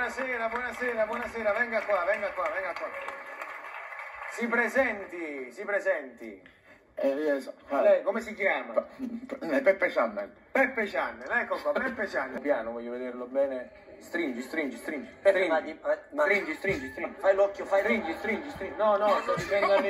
buonasera, buonasera, buonasera, venga qua, venga qua, venga qua. Si presenti, si presenti. Lei come si chiama? Peppe Channel. Peppe Channel, ecco qua, Peppe Channel. Piano, voglio vederlo bene. Stringi, stringi, stringi. Peppe, Stringi, stringi, stringi. fai l'occhio, fai Stringi, stringi, stringi. No, no, sto dicendo a